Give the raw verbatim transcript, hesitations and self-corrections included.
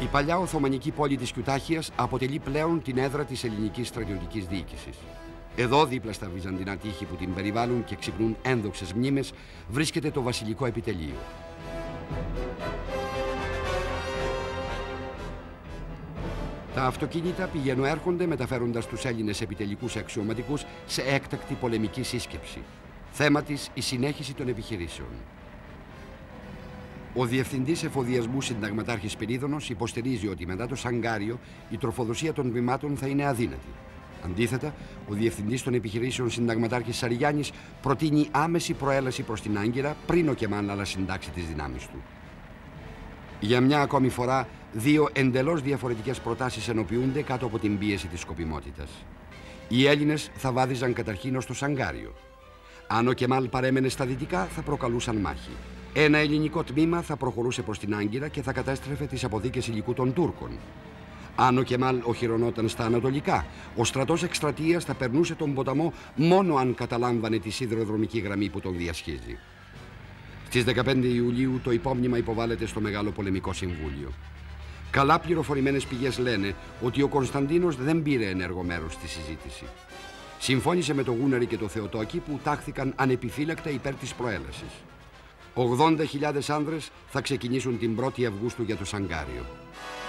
Η παλιά Οθωμανική πόλη της Κιουτάχιας αποτελεί πλέον την έδρα της ελληνικής στρατιωτικής διοίκησης. Εδώ, δίπλα στα βυζαντινά τείχη που την περιβάλλουν και ξυπνούν ένδοξες μνήμες, βρίσκεται το βασιλικό επιτελείο. Τα αυτοκίνητα πηγαίνουν-έρχονται μεταφέροντας τους Έλληνες επιτελικούς αξιωματικούς σε έκτακτη πολεμική σύσκεψη. Θέμα της η συνέχιση των επιχειρήσεων. Ο Διευθυντής Εφοδιασμού Συνταγματάρχης Σπυρίδωνος υποστηρίζει ότι μετά το Σαγκάριο η τροφοδοσία των βημάτων θα είναι αδύνατη. Αντίθετα, ο Διευθυντής των Επιχειρήσεων Συνταγματάρχης Σαριγιάννης προτείνει άμεση προέλαση προς την Άγκυρα πριν ο Κεμάλ ανασυντάξει τις δυνάμεις του. Για μια ακόμη φορά, δύο εντελώς διαφορετικές προτάσεις ενοποιούνται κάτω από την πίεση της σκοπιμότητας. Οι Έλληνες θα βάδιζαν καταρχήν ως το Σαγκάριο. Αν ο Κεμάλ παρέμενε στα δυτικά, θα προκαλούσαν μάχη. Ένα ελληνικό τμήμα θα προχωρούσε προς την Άγκυρα και θα κατέστρεφε τις αποθήκες υλικού των Τούρκων. Αν ο Κεμάλ οχυρωνόταν στα ανατολικά, ο στρατός εκστρατείας θα περνούσε τον ποταμό μόνο αν καταλάμβανε τη σιδηροδρομική γραμμή που τον διασχίζει. Στις δεκαπέντε Ιουλίου το υπόμνημα υποβάλλεται στο Μεγάλο Πολεμικό Συμβούλιο. Καλά πληροφορημένες πηγές λένε ότι ο Κωνσταντίνος δεν πήρε ενεργό μέρος στη συζήτηση. Συμφώνησε με τον Γούναρη και τον Θεοτόκη που τάχθηκαν ανεπιφύλακτα υπέρ της προέλασης. ογδόντα χιλιάδες άνδρες θα ξεκινήσουν την πρώτη Αυγούστου για το Σαγκάριο.